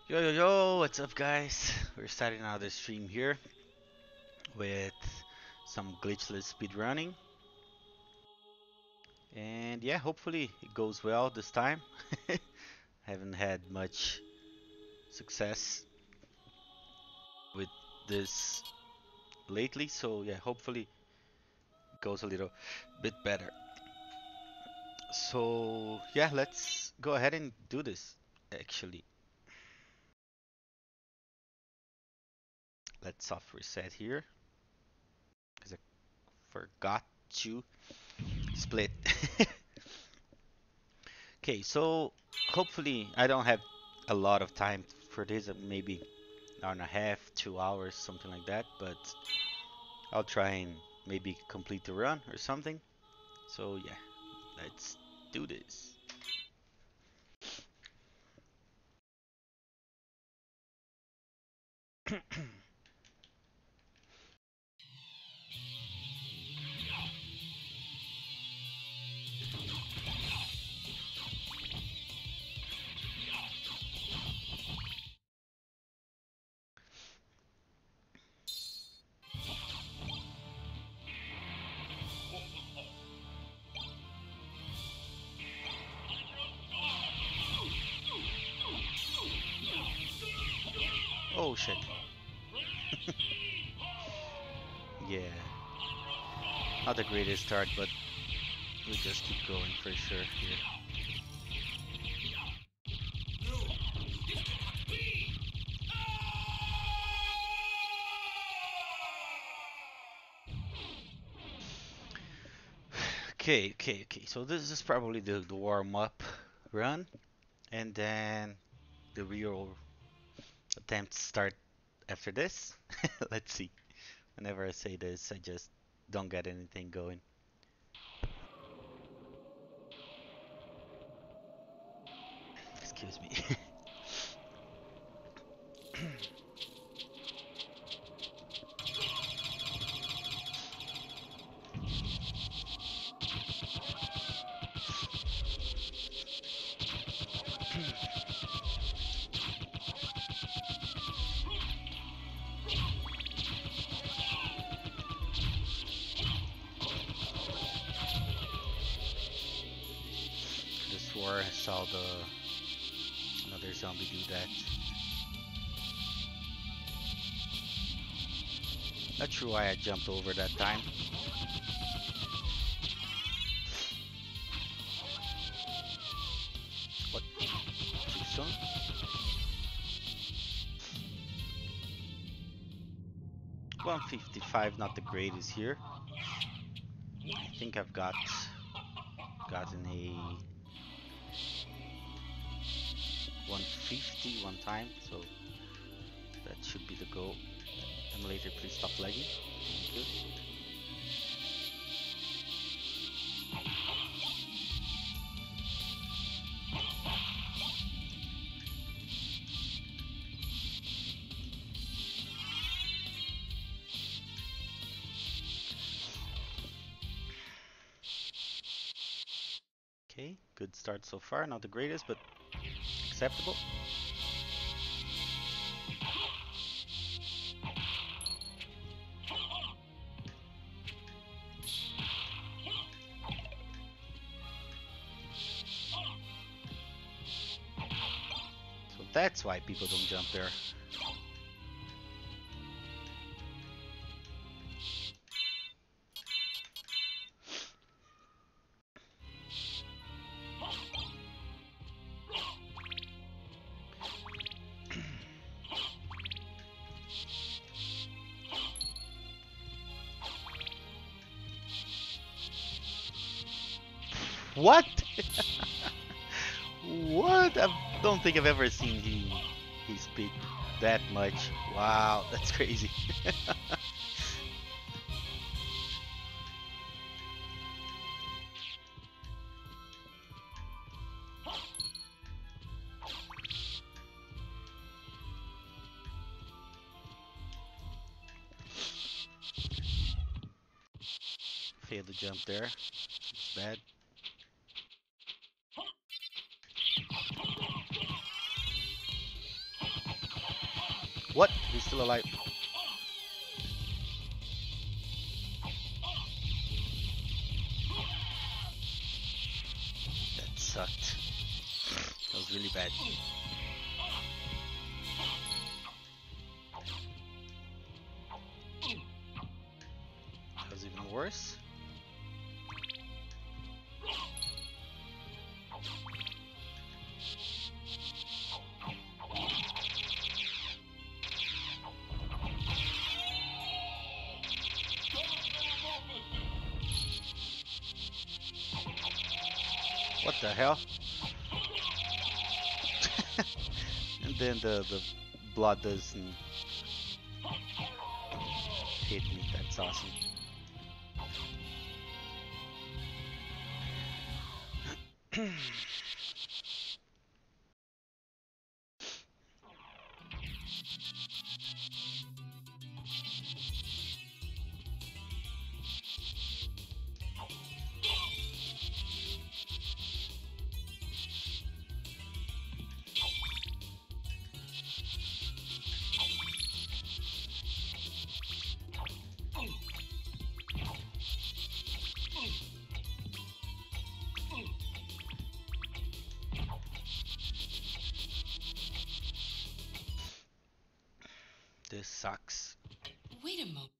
Yo yo yo, what's up guys? We're starting another stream here with some glitchless speedrunning. And yeah, hopefully it goes well this time. Haven't had much success with this lately, so yeah, hopefully it goes a little bit better. So yeah, let's go ahead and do this actually. Let's soft reset here because I forgot to split. Okay, so hopefully I don't have a lot of time for this, maybe an hour and a half, 2 hours, something like that, but I'll try and maybe complete the run or something. So yeah, let's do this. Oh shit. Yeah, not the greatest start, but we just keep going for sure here. Okay. So this is probably the warm up run, and then the real attempts start after this. Let's see. Whenever I say this, I just don't get anything going. Excuse me. The swore I saw another zombie do that. Not sure why I jumped over that time. What? Too soon? 155, not the greatest here. I think I've gotten a 150 one time, so that should be the goal. Emulator, please stop lagging. Thank you. Okay, good start so far. Not the greatest, but acceptable. So that's why people don't jump there. What? What? I don't think I've ever seen he speak that much. Wow, that's crazy. Failed to jump there. It's bad. What? He's still alive. That sucked. That was really bad. That was even worse. What the hell? And then the blood doesn't hit me. That's awesome. This sucks. Wait a moment.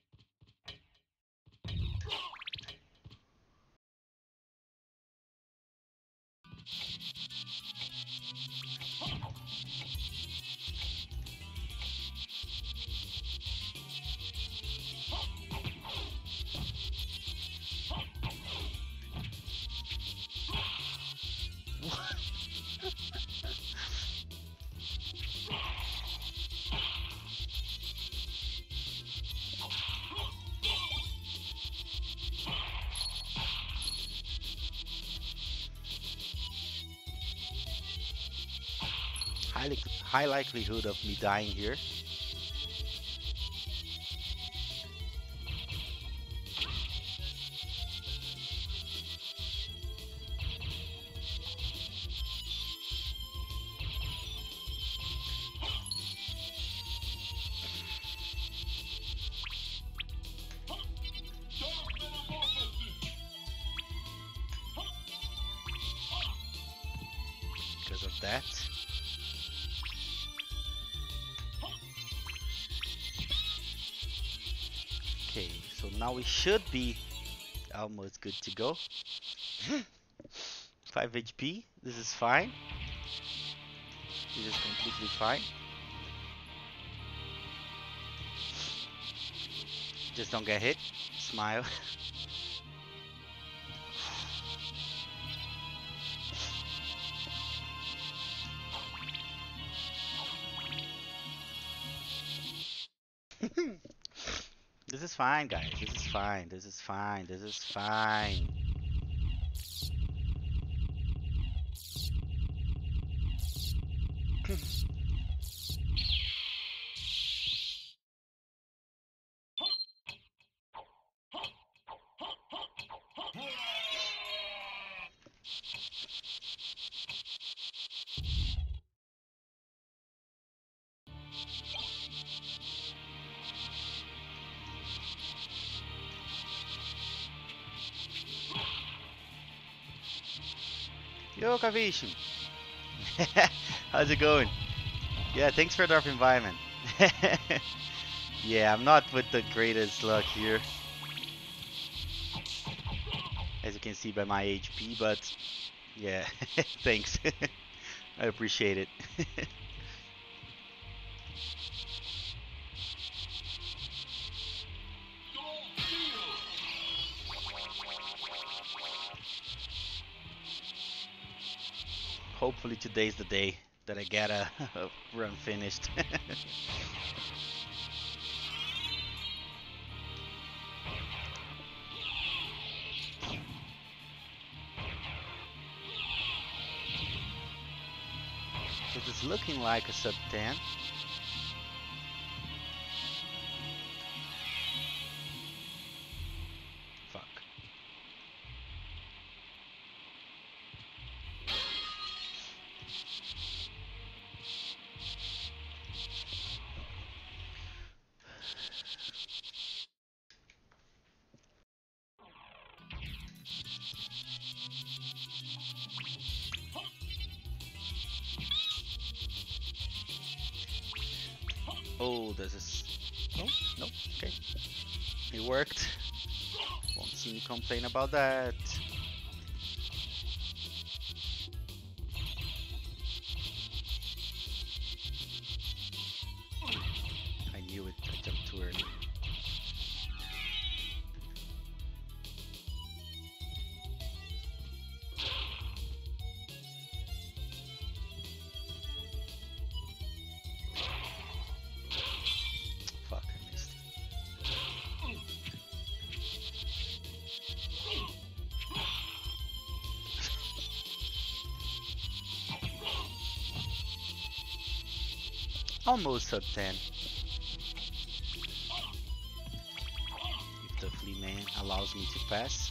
High likelihood of me dying here. Because of that. Okay, so now we should be almost good to go. 5 HP, this is fine. This is completely fine. Just don't get hit. Smile. This is fine, guys. This is fine. This is fine. This is fine. Yo, Kavish. How's it going? Yeah, thanks for dropping by, man. Yeah, I'm not with the greatest luck here, as you can see by my HP, but yeah, thanks. I appreciate it. Hopefully today's the day that I get a run finished. It is looking like a sub 10. Fuck. Oh, this is. Oh, no, okay. It worked. Won't see me complain about that. I knew it. I jumped too early. Fuck, I missed. Almost sub 10. If the flea man allows me to pass.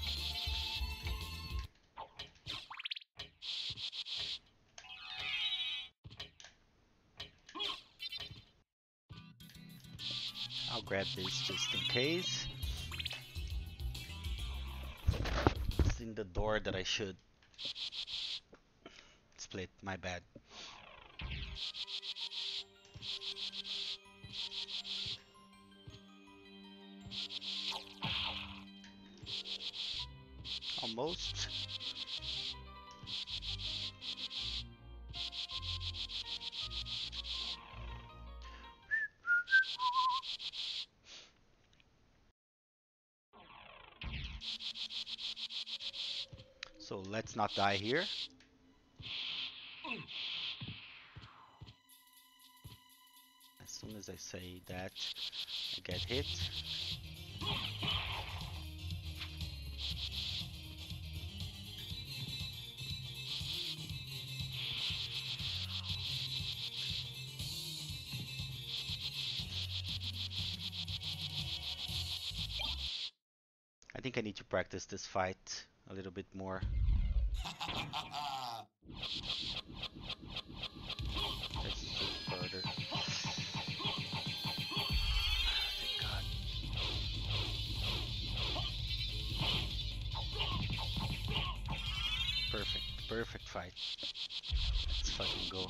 I'll grab this just in case. It's in the door that I should split, my bad. Almost. So let's not die here. As soon as I say that, I get hit. I think I need to practice this fight a little bit more. Let's do further. Thank God. Perfect fight. Let's fucking go.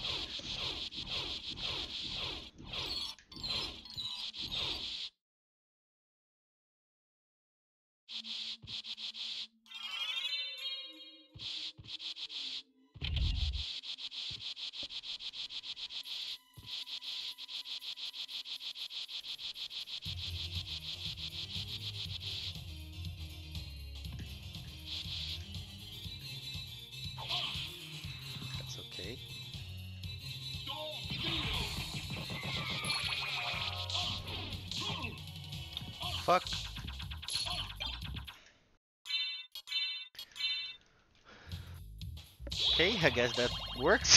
That's okay. Fuck. Okay, I guess that works.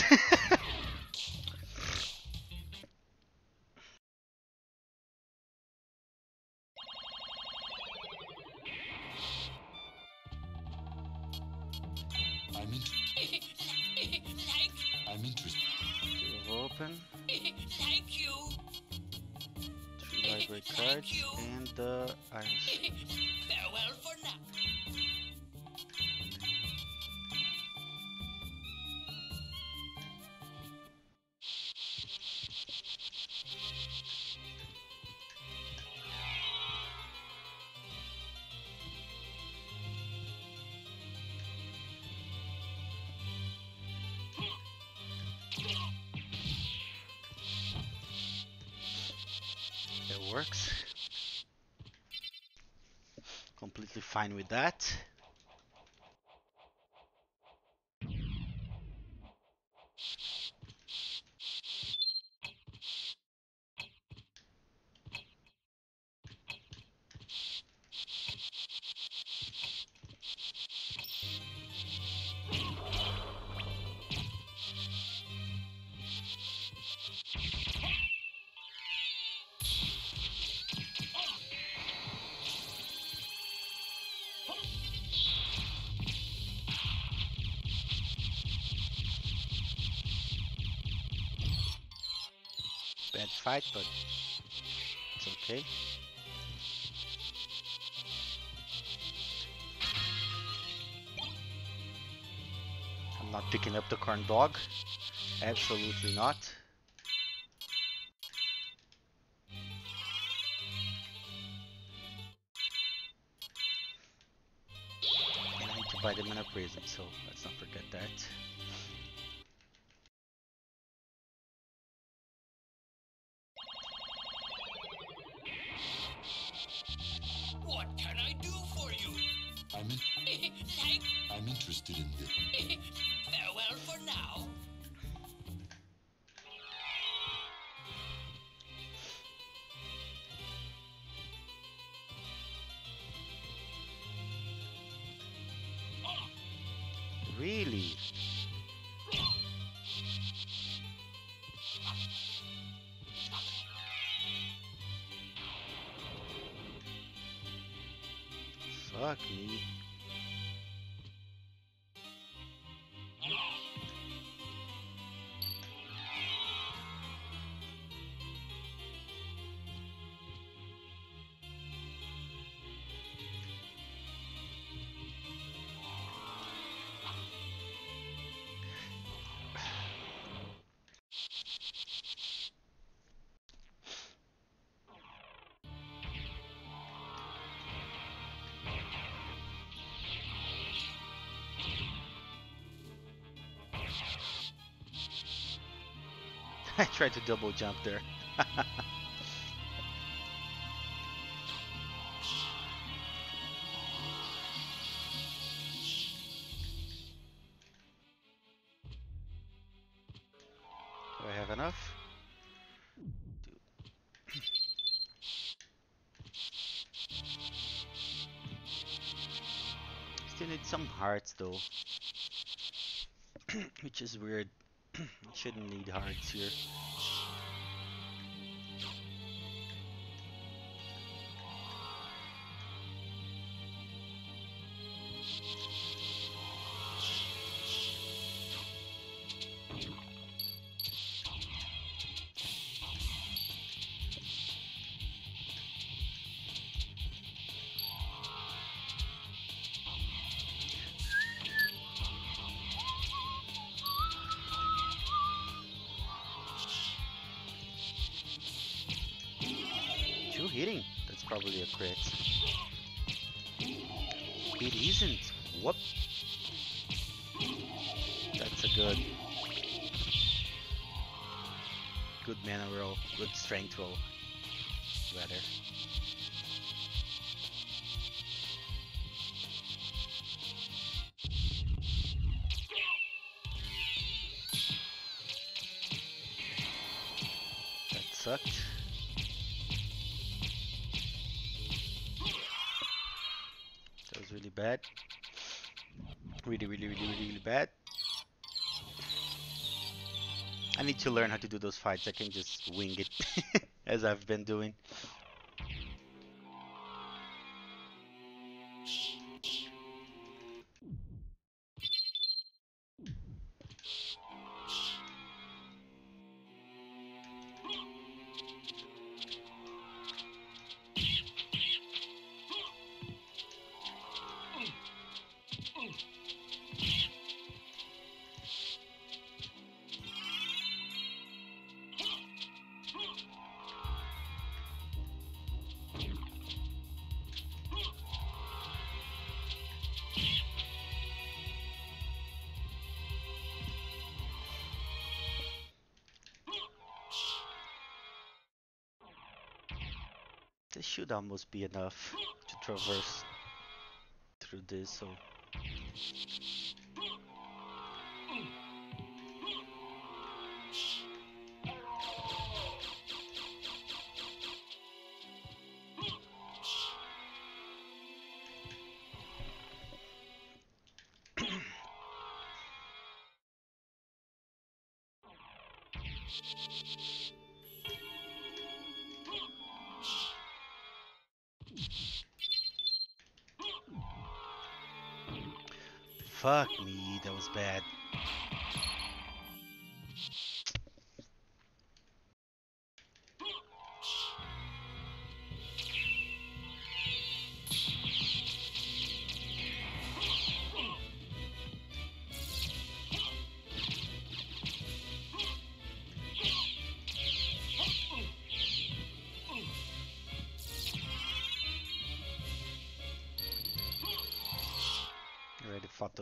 I'm interested. Two of open. Thank you. 3 library cards and the iron. Farewell for now. That works. Completely fine with that. Bad fight, but it's okay. I'm not picking up the corn dog. Absolutely not. fight them in a prison, so let's not forget that. What can I do for you? I'm interested in this. Farewell for now. Really? Fuck me. I tried to double jump there. Do I have enough? Still need some hearts though. Which is weird. Shouldn't need hearts here. Two hitting? That's probably a crit. It isn't. Whoop. That's a good mana roll. Good strength roll. Rather. That sucked. That was really bad. Really bad. I need to learn how to do those fights. I can just wing it as I've been doing. This should almost be enough to traverse through this, so... Fuck me, that was bad.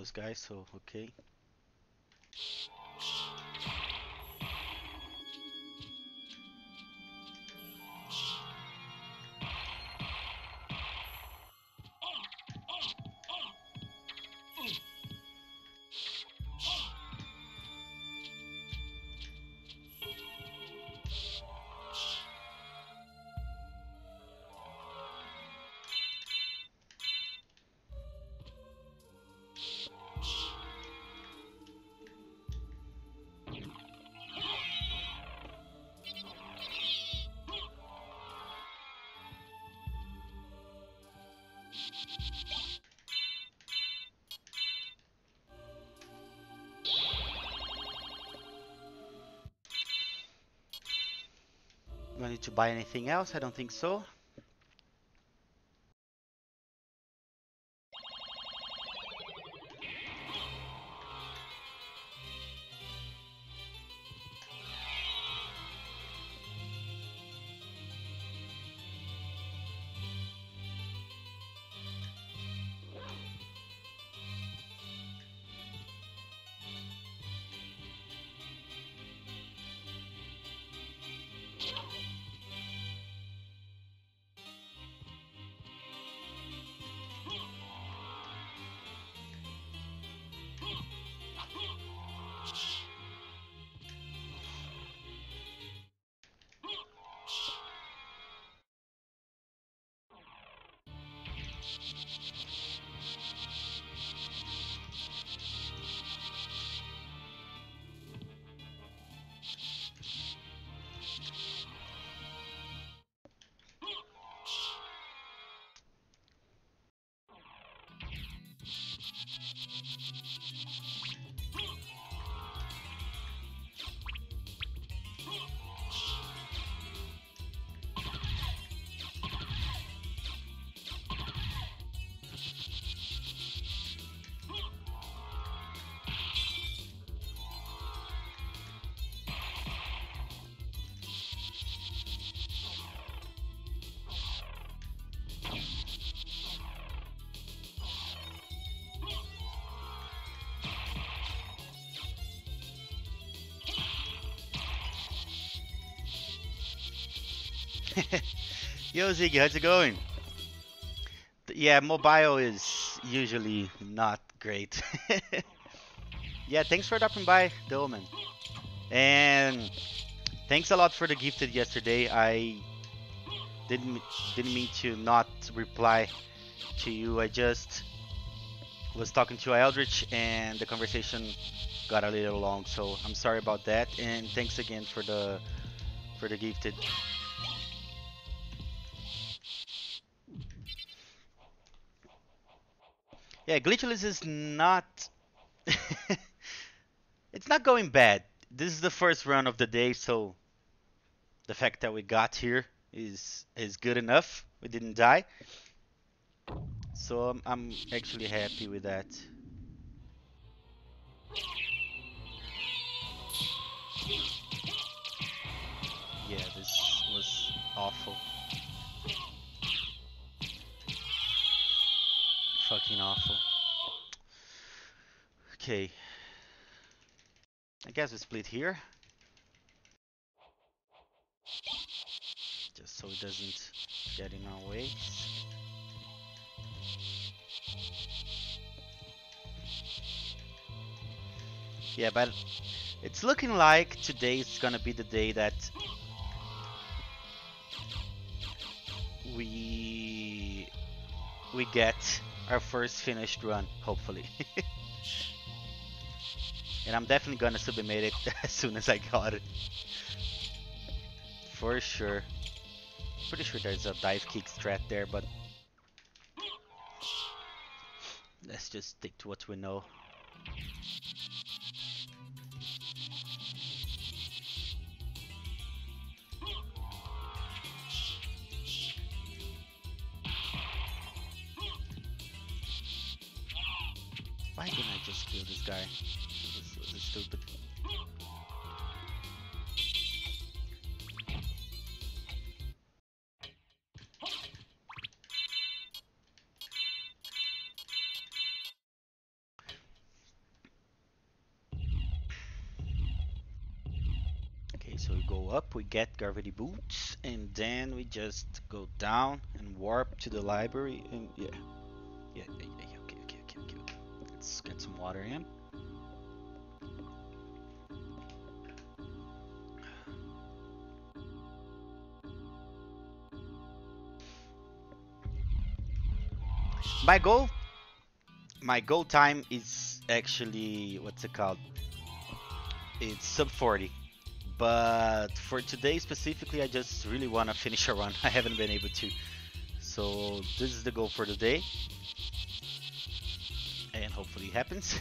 those guys, so okay. Do I need to buy anything else? I don't think so. Yo Ziggy, how's it going? Yeah, mobile is usually not great. Yeah, thanks for dropping by, Dolman. And thanks a lot for the gifted yesterday. I didn't didn't mean to not reply to you. I just was talking to Eldritch and the conversation got a little long, so I'm sorry about that. And thanks again for the gifted. Yeah, Glitchless is not it's not going bad. This is the first run of the day, so the fact that we got here is good enough. We didn't die, so I'm actually happy with that. Yeah, this was awful. Fucking awful. Okay, I guess we split here, just so it doesn't get in our way. Yeah, but it's looking like today's gonna be the day that we we get our first finished run, hopefully. And I'm definitely gonna submit it as soon as I got it. For sure. Pretty sure there's a dive kick strat there, but let's just stick to what we know. Why didn't I just kill this guy? This was stupid. go up, we get gravity boots, and then we just go down and warp to the library. And yeah, okay. Let's get some water in. My goal time is actually, what's it called? It's sub 40. But for today specifically, I just really want to finish a run. I haven't been able to. So this is the goal for today. And hopefully it happens.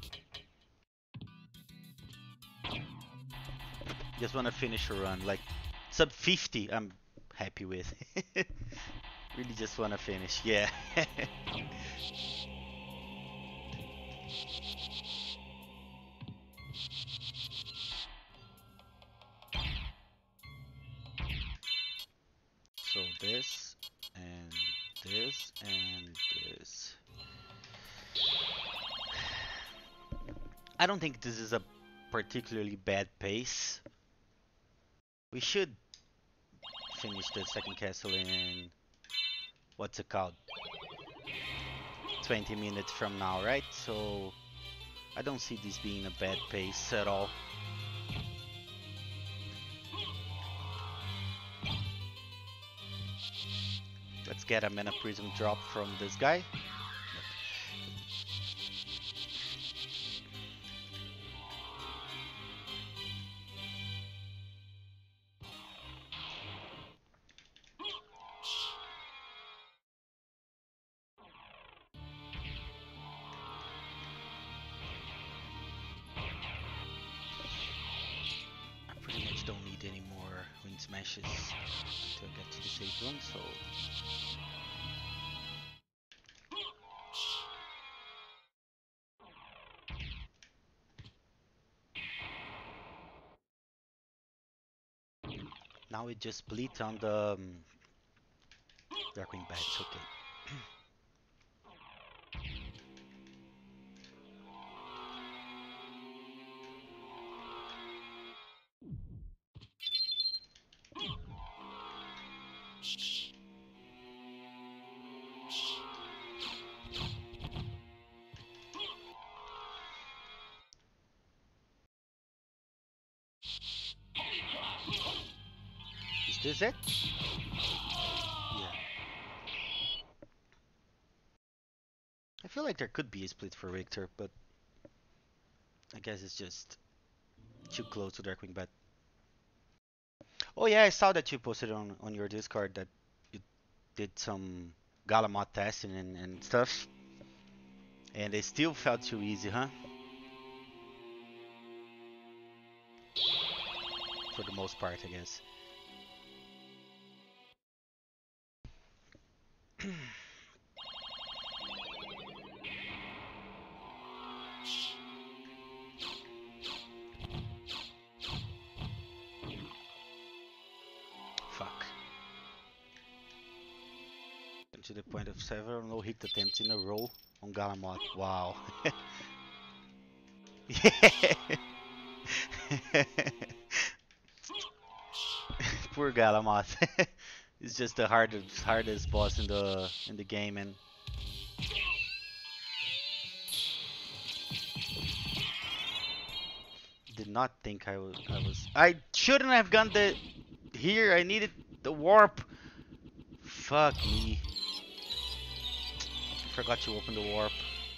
Just want to finish a run. Like sub 50, I'm happy with. Really just want to finish. Yeah. So this and this and this. I don't think this is a particularly bad pace. We should finish the second castle in, what's it called, 20 minutes from now, right? So I don't see this being a bad pace at all. Let's get a mana prism drop from this guy. I pretty much don't need any more wind smashes until I get to the safe zone, so now we just split on the Darkwing Bats, okay. Is this it? Yeah. I feel like there could be a split for Richter, but I guess it's just too close to Darkwing Bat. Oh yeah, I saw that you posted on your Discord that you did some Galamot testing and stuff. And it still felt too easy, huh? For the most part, I guess. Fuck. And to the point of several no-hit attempts in a row on Galamot. Wow. Poor Galamot. He's just the hardest boss in the game, and did not think I was. I shouldn't have gone the here. I needed the warp. Fuck me. Forgot to open the warp.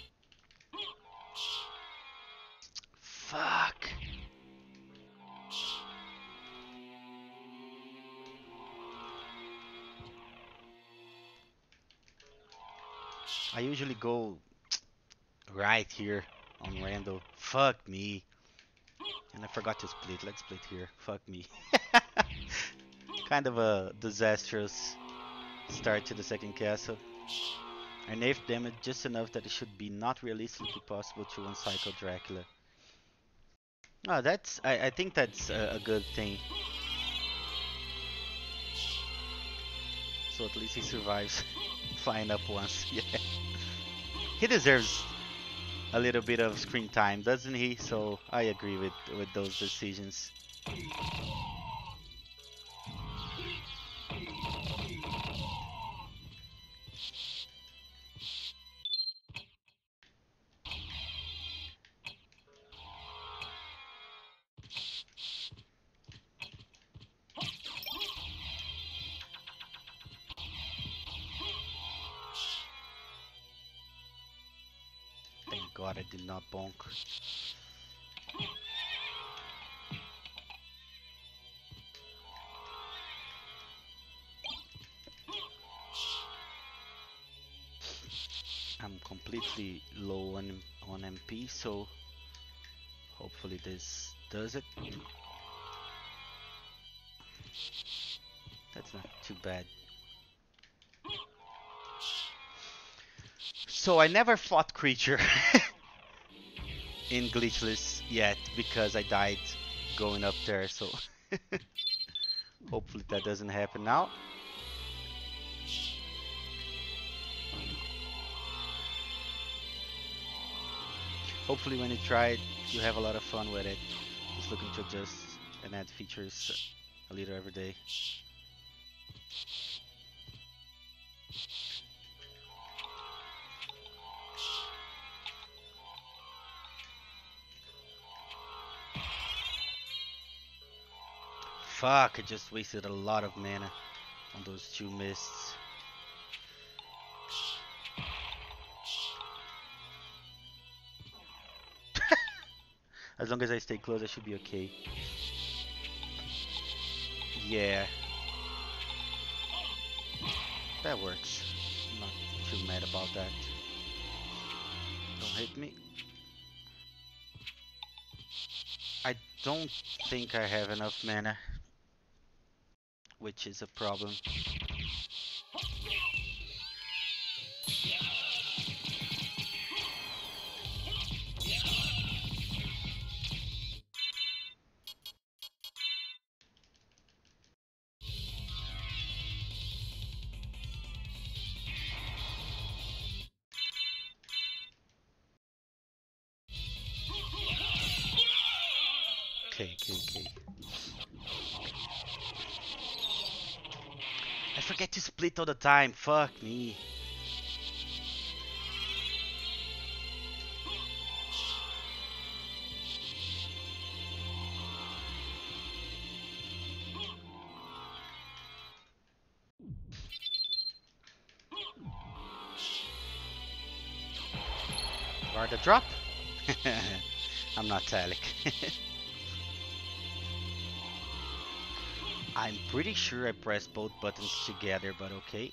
Fuck. I usually go right here on Randall. Fuck me. And I forgot to split. Let's split here. Fuck me. Kind of a disastrous start to the second castle. I nerfed damage just enough that it should be not realistically possible to one-cycle Dracula. Oh, I think that's a good thing. So at least he survives flying up once. Yeah. He deserves a little bit of screen time, doesn't he? So I agree with those decisions. God, I did not bonk. I'm completely low on MP, so hopefully this does it. That's not too bad. So I never fought creature in Glitchless yet because I died going up there, so hopefully that doesn't happen now. Hopefully when you try it, you have a lot of fun with it. Just looking to adjust and add features a little every day. Fuck, I just wasted a lot of mana on those two mists. As long as I stay close, I should be okay. Yeah. That works. I'm not too mad about that. Don't hit me. I don't think I have enough mana, which is a problem. Okay. I forget to split all the time. Fuck me. Guard the drop. I'm not Talik. I'm pretty sure I pressed both buttons together, but okay.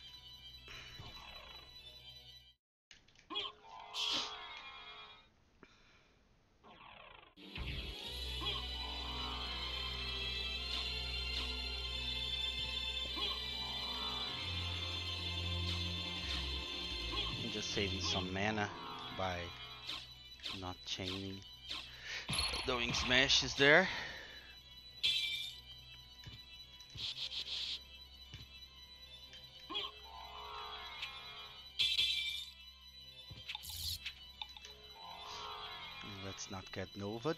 I'm just saving some mana by not chaining. Doing smashes there. Let's not get Nova.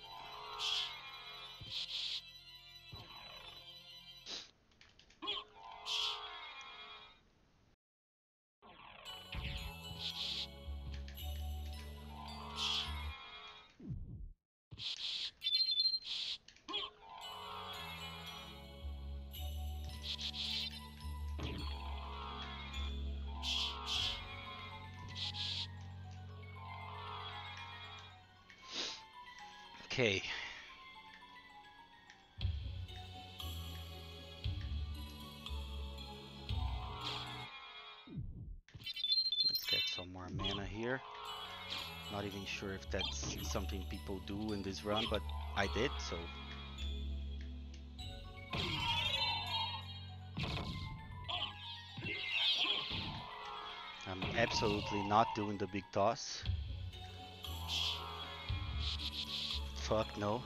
Okay. Let's get some more mana here. Not even sure if that's something people do in this run, but I did, so. I'm absolutely not doing the big toss. Fuck no.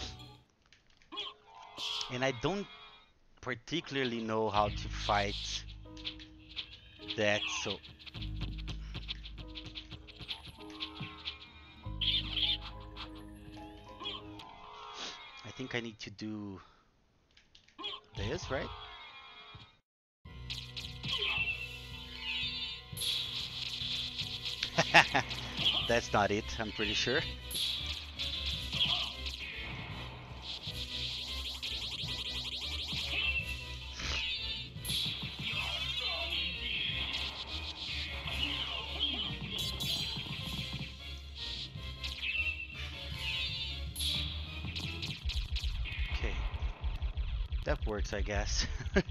And I don't particularly know how to fight that, so. I think I need to do this, right? That's not it, I'm pretty sure. That works, I guess.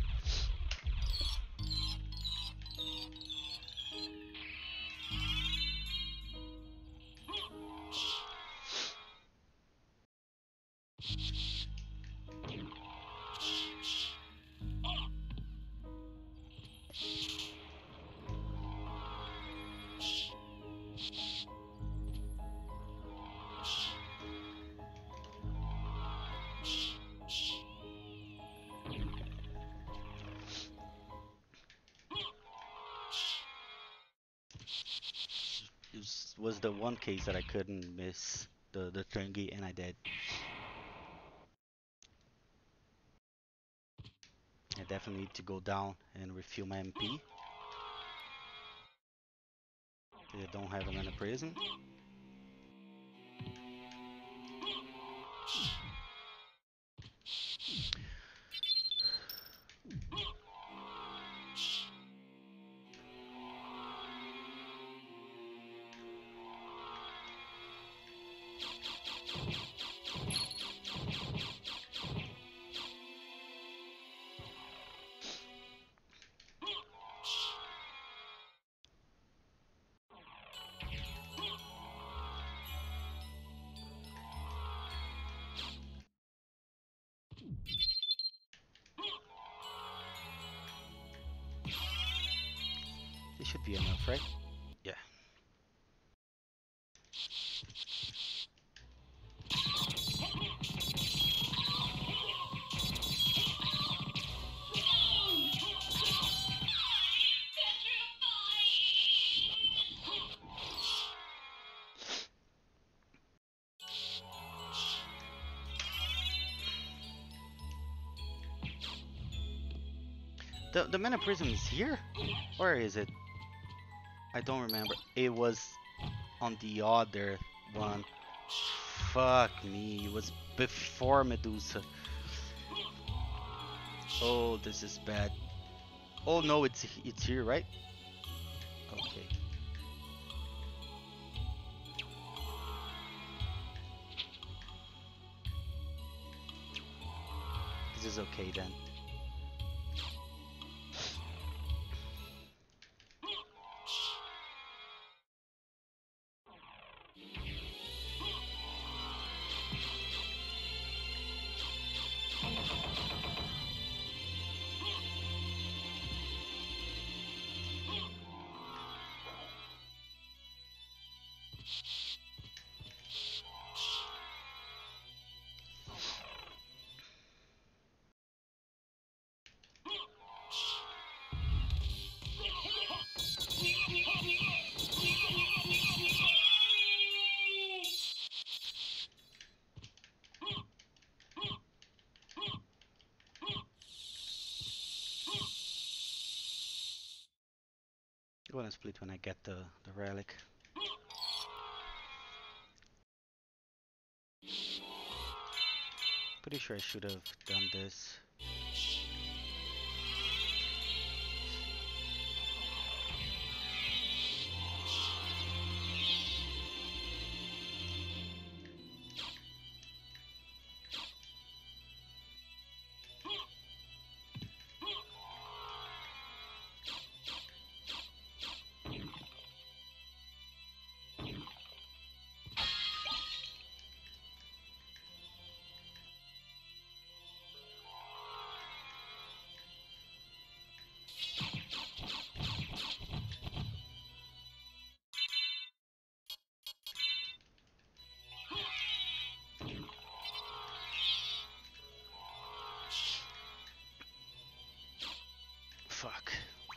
This was the one case that I couldn't miss the thingy, and I did. I definitely need to go down and refuel my MP. They don't have him in a prison. This should be enough, right? Yeah. The mana prism is here? Where is it? I don't remember. It was on the other one. Fuck me. It was before Medusa. Oh, this is bad. Oh no, it's here, right? Okay. This is okay then. I'm gonna split when I get the relic. Pretty sure I should have done this. Fuck.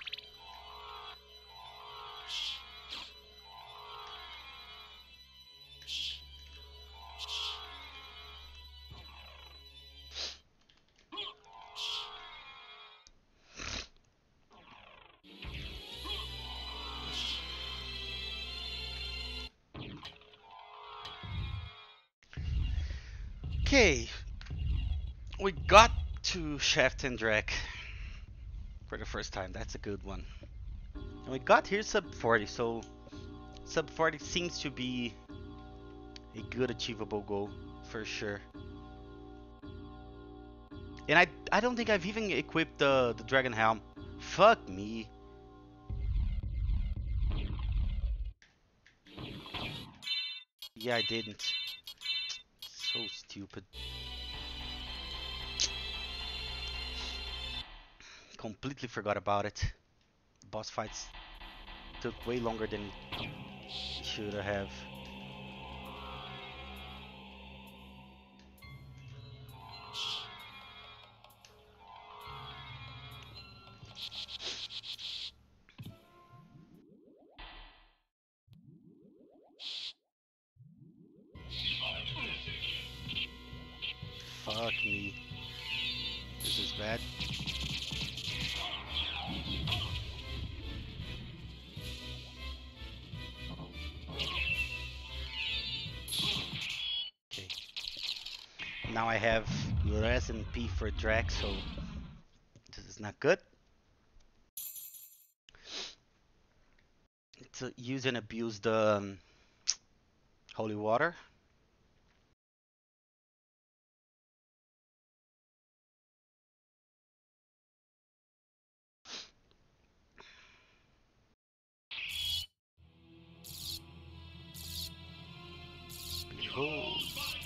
Okay, we got to Shaft and Drek for the first time. That's a good one. And we got here sub 40, so sub 40 seems to be a good achievable goal for sure. And I don't think I've even equipped the Dragon Helm. Fuck me. Yeah, I didn't. So stupid. Completely forgot about it. Boss fights took way longer than it should have. Fuck me. This is bad. Okay. Now I have less MP for Drax, so this is not good. To use and abuse the holy water. Behold.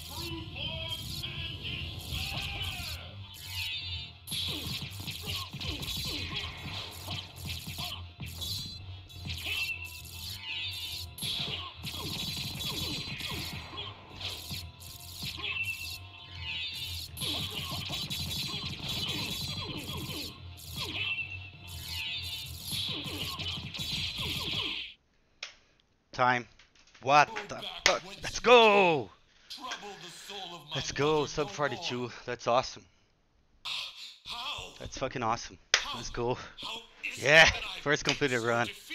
Time. What the fuck? Let's go! Let's go, sub 42. That's awesome. That's fucking awesome. Let's go. Yeah, first completed run.